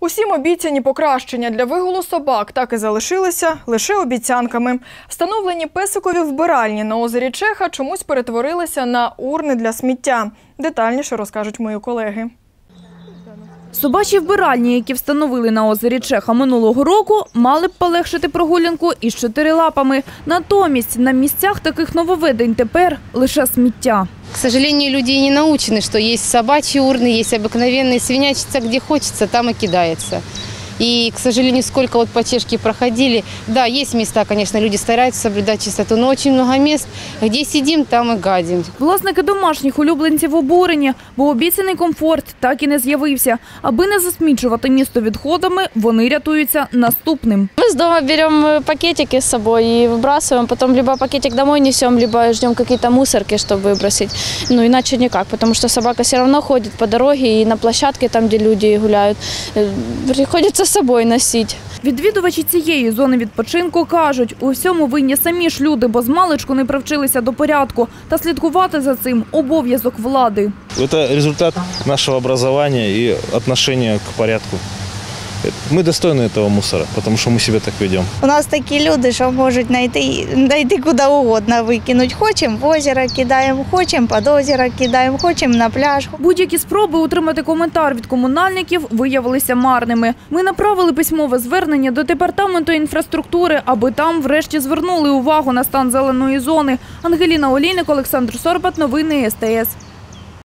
Усім обіцяні покращення для вигулу собак так і залишилися лише обіцянками. Встановлені песикові вбиральні на озері Чеха чомусь перетворилися на урни для сміття. Детальніше розкажуть мої колеги. Собачі вбиральні, які встановили на озері Чеха минулого року, мали б полегшити прогулянку із чотирилапами. Натомість на місцях таких нововведень тепер лише сміття. К сожалению, люди не научены, что есть собачьи урны, есть обыкновенные, свинячица где хочется, там и кидается. И, к сожалению, сколько вот по Чешке проходили, да, есть места, конечно, люди стараются соблюдать чистоту, но очень много мест, где сидим, там и гадим. Власники домашніх улюбленців обурені, бо обіцяний комфорт так і не з'явився. Аби не засмічувати місто відходами, вони рятуються наступним. Мы с дома берем пакетики с собой и выбрасываем, потом либо пакетик домой несем, либо ждем какие-то мусорки, чтобы выбросить. Ну, иначе никак, потому что собака все равно ходит по дороге и на площадке, там, где люди гуляют, приходится з собою носити. Відвідувачі цієї зони відпочинку кажуть, у всьому винні самі ж люди, бо змалечку не привчилися до порядку. Та слідкувати за цим – обов'язок влади. Це результат нашого образування і відношення до порядку. Ми достойні цього мусора, тому що ми себе так ведемо. У нас такі люди, що можуть знайти куди угодно викинути. Хочемо в озеро кидаємо, хочемо під озеро кидаємо, хочемо на пляж. Будь-які спроби отримати коментар від комунальників виявилися марними. Ми направили письмове звернення до департаменту інфраструктури, аби там врешті звернули увагу на стан зеленої зони. Ангеліна Олійник, Олександр Сорбат, новини СТС.